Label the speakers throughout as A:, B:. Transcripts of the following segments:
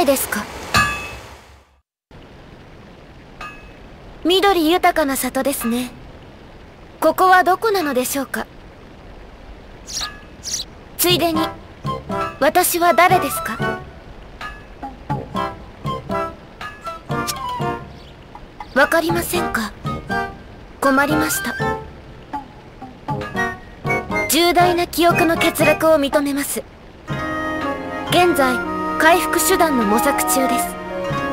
A: ないですか。緑豊かな里ですね。ここはどこなのでしょうか。ついでに私は誰ですか。わかりませんか。困りました。重大な記憶の欠落を認めます。現在回復手段の模索中です。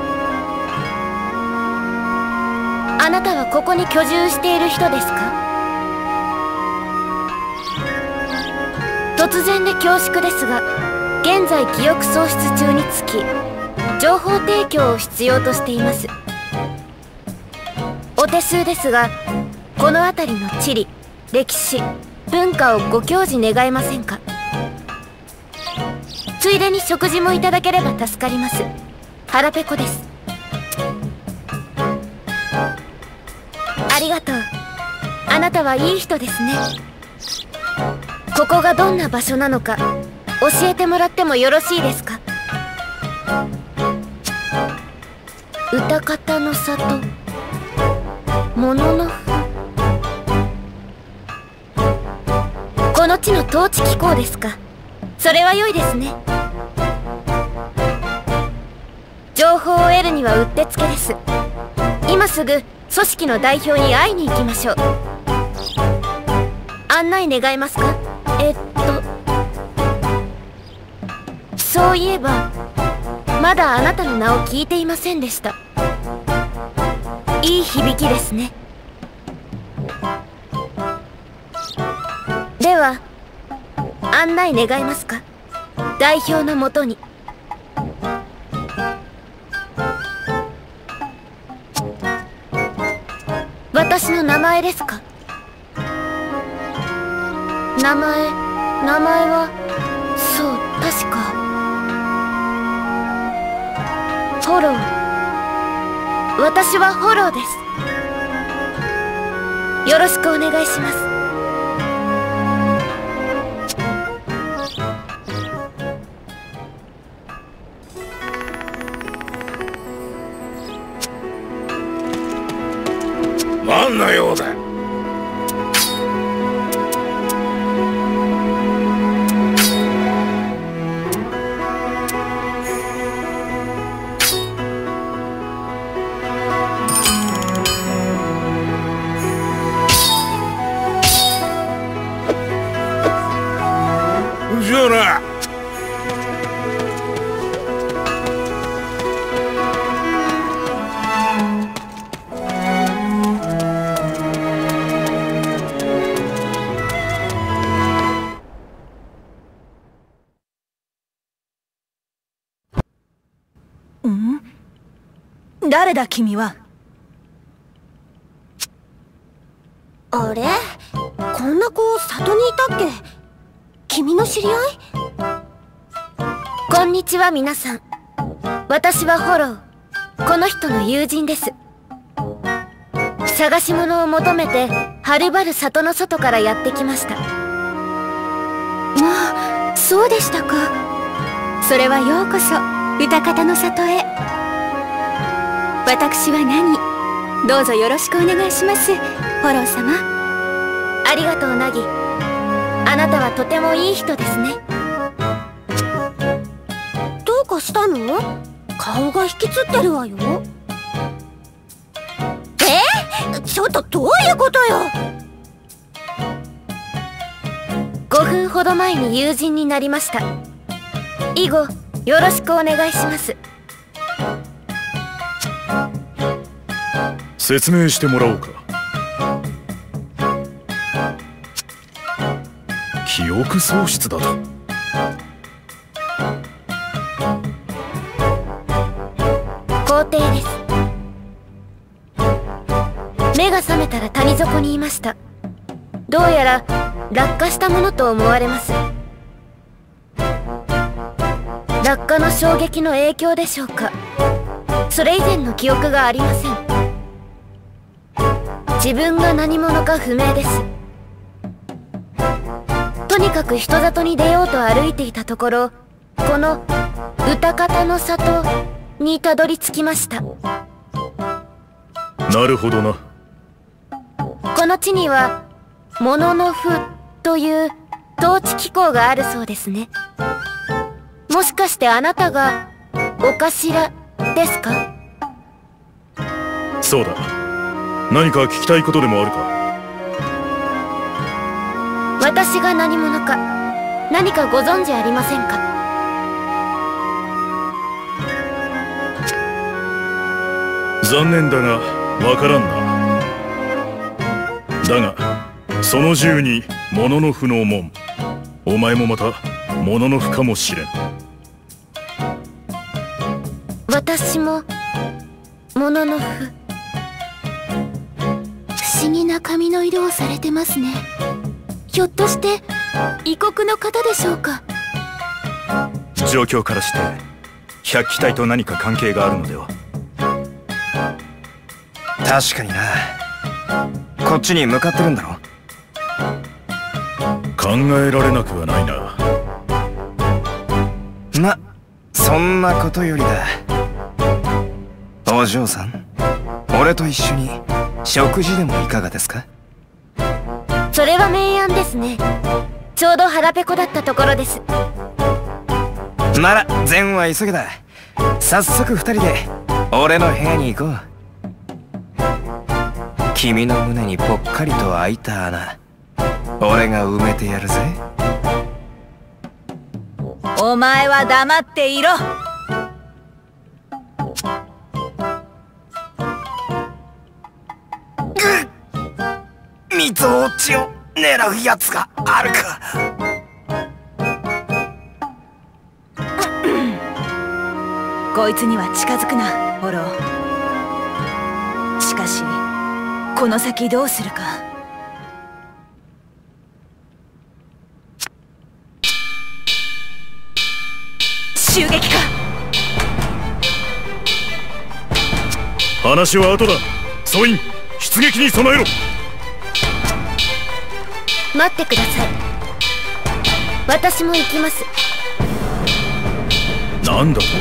A: あなたはここに居住している人ですか。突然で恐縮ですが、現在記憶喪失中につき情報提供を必要としています。お手数ですが、この辺りの地理、歴史、文化をご教示願えませんか。ついでに食事もいただければ助かります。腹ペコです。ありがとう。あなたはいい人ですね。ここがどんな場所なのか教えてもらってもよろしいですか。歌方の里、もののふ。この地の統治機構ですか。それは良いですね。情報を得るにはうってつけです。今すぐ組織の代表に会いに行きましょう。案内願えますか。そういえばまだあなたの名を聞いていませんでした。いい響きですね。では案内願えますか。代表のもとに。私の名前ですか。名前はそう、確かフォロー。私はフォローです。よろしくお願いします。
B: 何の用だ。じゃあな。
C: 誰だ君は。
A: あれ、こんな子里にいたっけ。君の知り合い。こんにちは皆さん。私はフォロー。この人の友人です。探し物を求めてはるばる里の外からやってきました。
C: まあ、そうでしたか。それはようこそ歌方の里へ。私は何、どうぞよろしくお願いします、フォロー様。
A: ありがとうナギ。あなたはとてもいい人ですね。どうかしたの？顔が引きつってるわよ。ちょっとどういうことよ。5分ほど前に友人になりました。以後よろしくお願いします。
B: 説明してもらおうか。記憶喪失だと。
A: 皇帝です。目が覚めたら谷底にいました。どうやら落下したものと思われます。落下の衝撃の影響でしょうか。それ以前の記憶がありません。自分が何者か不明です。とにかく人里に出ようと歩いていたところ、この歌方の里にたどり着きました。
B: なるほどな。
A: この地にはモノノフという統治機構があるそうですね。もしかしてあなたがお頭ですか？
B: そうだ。何か聞きたいことでもあるか？
A: 私が何者か何かご存知ありませんか？
B: 残念だがわからんな。だがその銃にモノノフの門、お前もまたモノノフかもしれん。
A: 私もモノノフ。不思議な髪の色をされてますね。ひょっとして異国の方でしょうか？
D: 状況からして百鬼隊と何か関係があるのでは。確かにな。こっちに向かってるんだろ。
B: 考えられなくはないな。
D: ま、そんなことよりだ。お嬢さん、俺と一緒に食事でもいかがですか？
A: それは明暗ですね。ちょうど腹ペコだったところです。
D: なら善は急げだ。早速二人で俺の部屋に行こう。君の胸にぽっかりと開いた穴、俺が埋めてやるぜ。
C: お前は黙っていろ。
D: ミツオチを狙うやつがあるか。
C: こいつには近づくな、フォロー。しかしこの先どうするか。襲撃か。
B: 話は後だ。総員、出撃に備えろ。
A: 待ってください。私も行きます。
B: なんだと？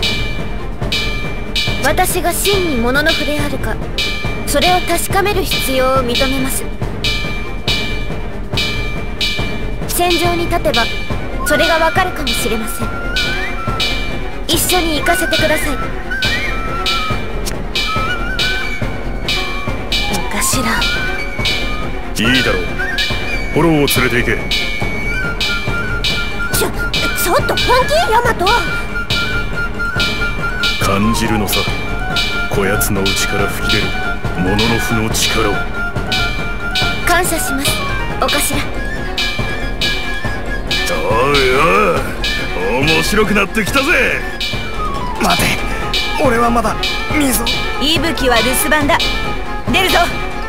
A: 私が真にモノノフであるか、それを確かめる必要を認めます。戦場に立てばそれがわかるかもしれません。一緒に行かせてください。
C: お頭。
B: いいだろう。フォローを連れて行け。
A: ちょっと本気？ヤマト。
B: 感じるのさ、こやつの内から吹き出るモノノフの力を。
A: 感謝します、お頭。
B: おいおい、面白くなってきたぜ。
D: 待て、俺はまだ水を。
C: 息吹は留守番だ。出るぞ。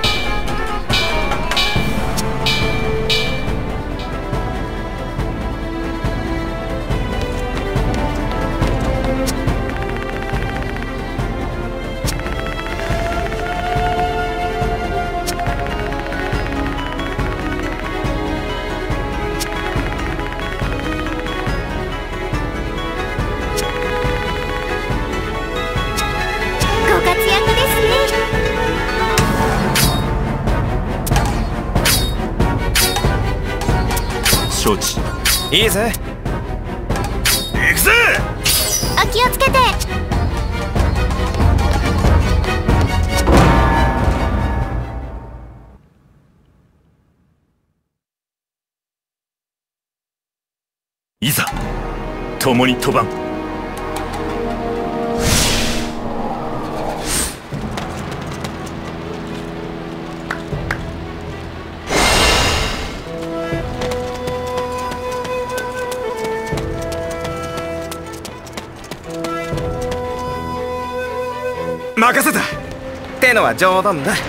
D: 承知。いいぜ。
B: 行くぜ。
A: あ、気をつけて。
D: いざ共に飛ばん。任せた。ってのは冗談だ。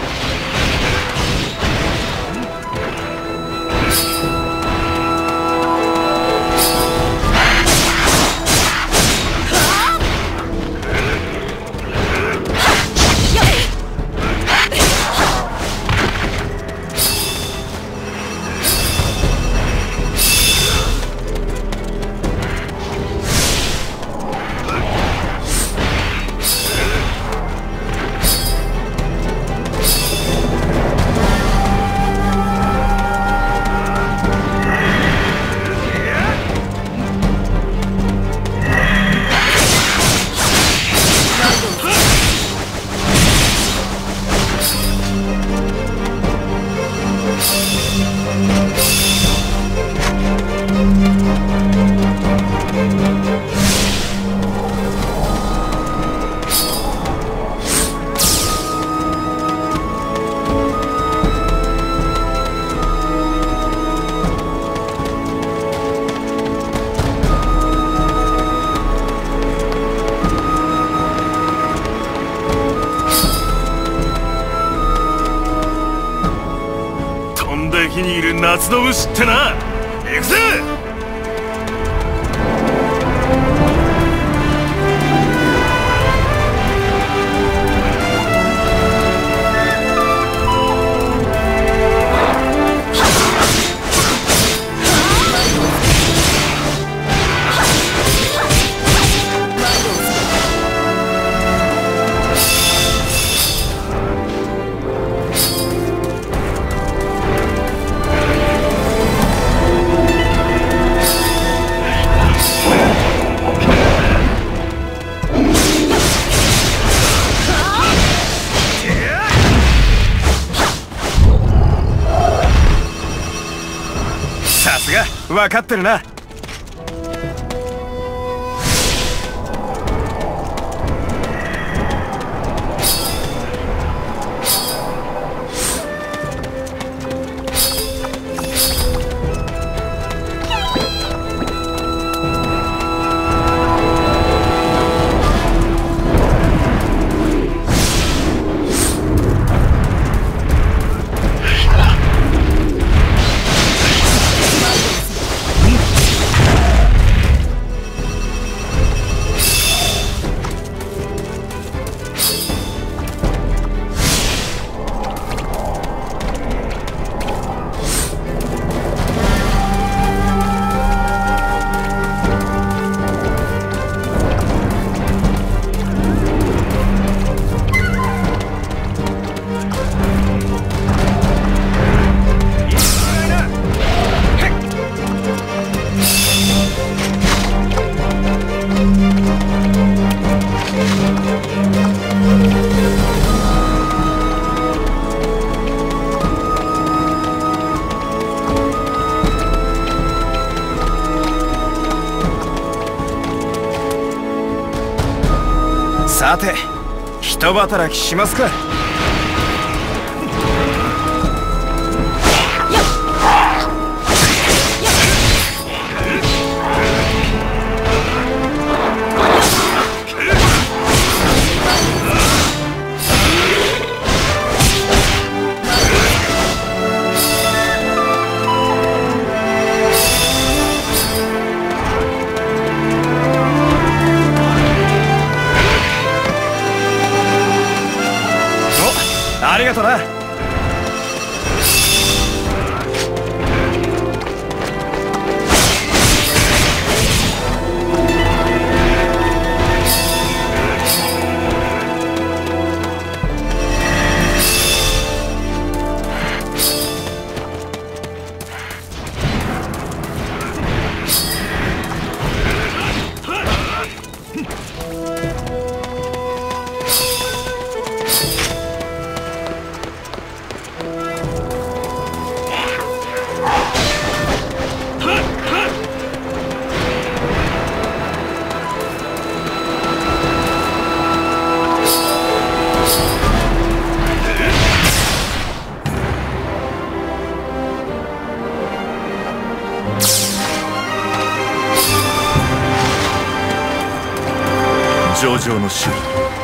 B: 夏の虫ってな。行くぜ。
D: さすが分かってるな。さて人働きしますか。ありがとな。
B: 上々の修理。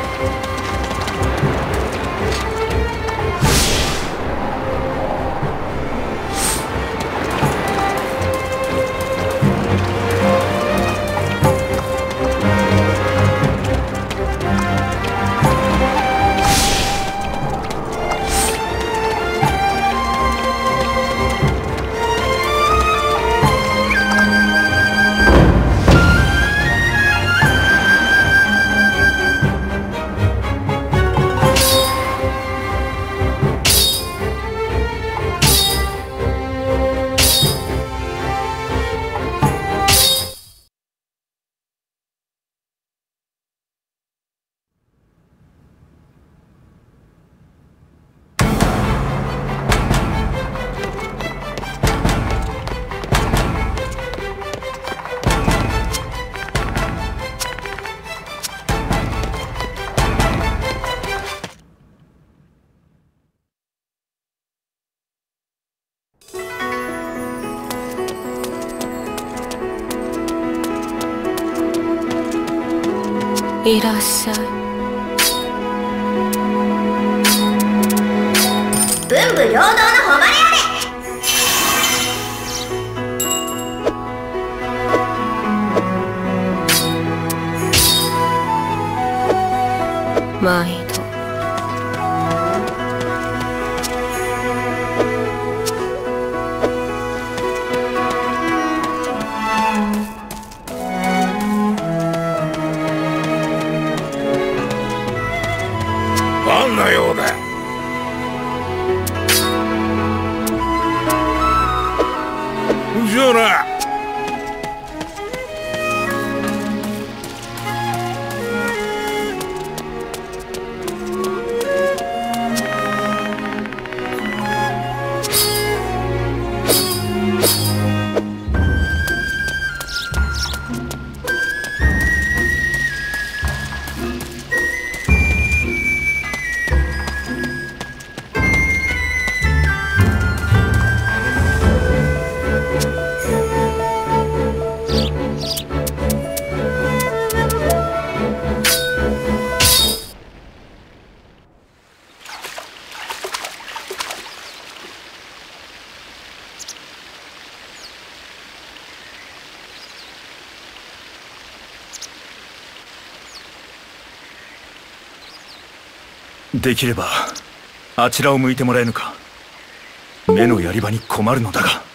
A: いらっしゃい。
E: 文武両道の誉れあれ。
A: 毎度。
B: ファンのようだ。じゃあな。できればあちらを向いてもらえぬか。目のやり場に困るのだが。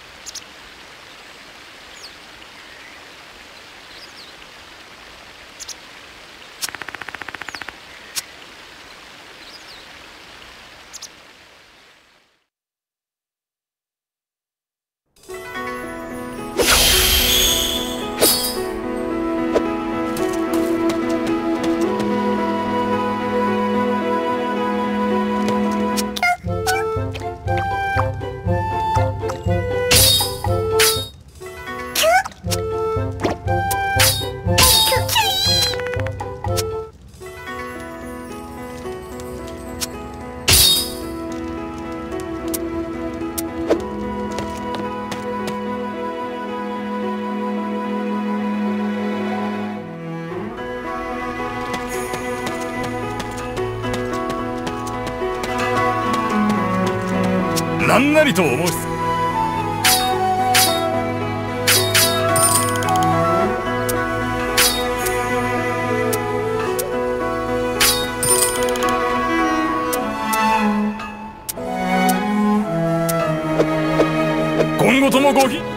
B: 何なりと申す。今後ともごひ